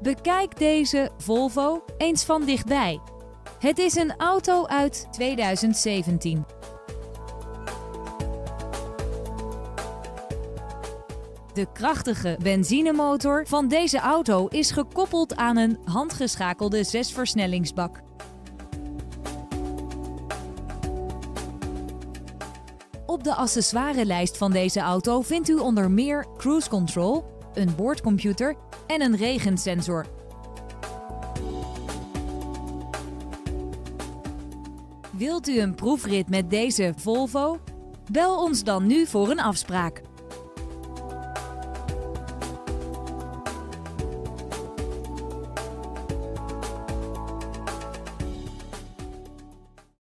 Bekijk deze Volvo eens van dichtbij. Het is een auto uit 2017. De krachtige benzinemotor van deze auto is gekoppeld aan een handgeschakelde 6-versnellingsbak. Op de accessoirelijst van deze auto vindt u onder meer cruise control, een boordcomputer en een regensensor. Wilt u een proefrit met deze Volvo? Bel ons dan nu voor een afspraak.